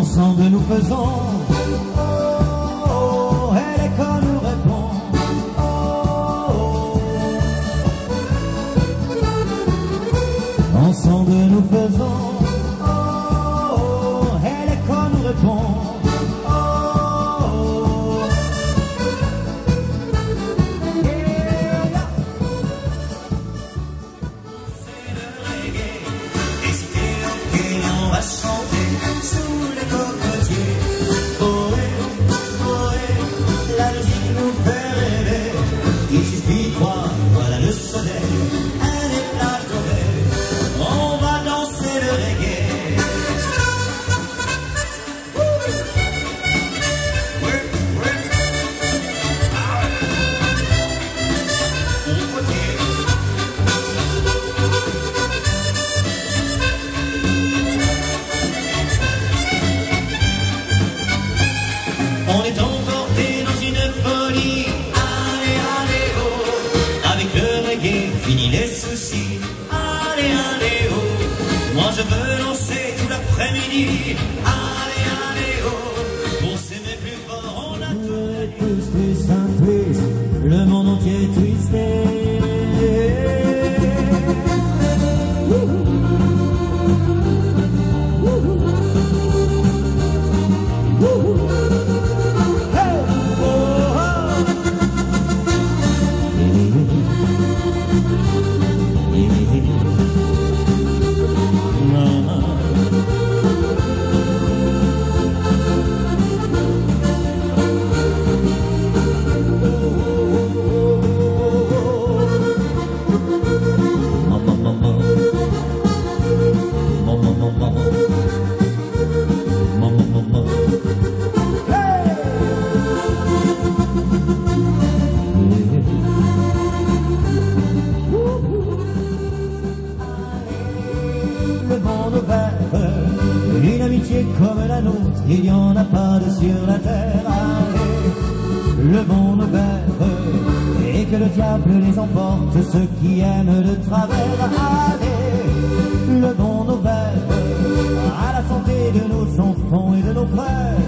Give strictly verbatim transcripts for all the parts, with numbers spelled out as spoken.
Ensemble nous faisons oh, oh, et l'écho nous répond oh, oh. Ensemble nous faisons oh, oh, et l'écho nous répond oh, oh. Yeah. C'est le reggae, et c'est ok, on va chanter sous les cocotiers. Ohé, ohé, la musique nous fait rêver. Il suffit de croire, voilà le soleil, un éclat tombé. On va danser le reggae. Ouais, ouais. Ah ouais. Au côté. On est emporté dans une folie, allez, allez, oh. Avec le reggae, fini les soucis, allez, allez, oh. Moi je veux lancer tout l'après-midi, allez, allez, oh. Pour s'aimer plus fort, on a tout. Twist, twist, un twist, le monde entier est twisté. Le monde ouvert, une amitié comme la nôtre, il n'y en a pas de sur la terre. Allez, le monde ouvert, et que le diable les emporte, ceux qui aiment le travers. Allez, le monde ouvert, à la santé de nos enfants et de nos frères.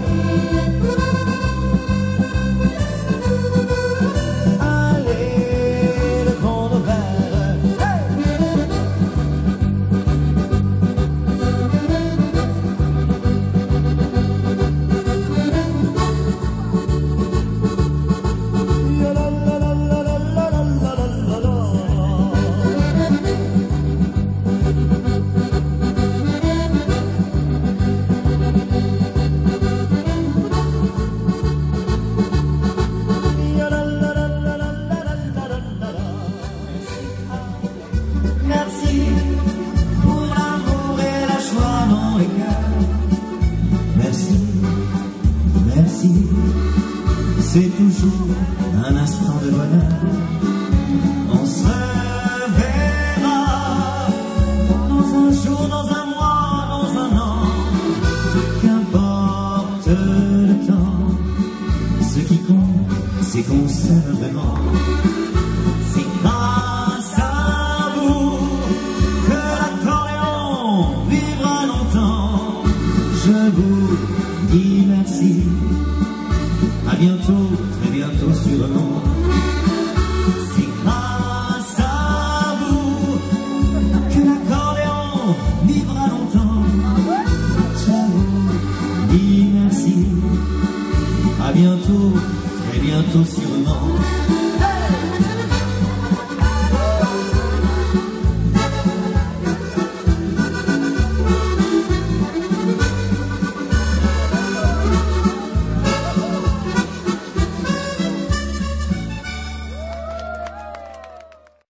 Allez, le monde ouvert, hey! Merci pour l'amour et la joie dans les cœurs. Merci, merci, c'est toujours un instant de bonheur. On se reverra dans un jour, dans un mois, dans un an. Qu'importe le temps, ce qui compte, c'est qu'on s'aime vraiment.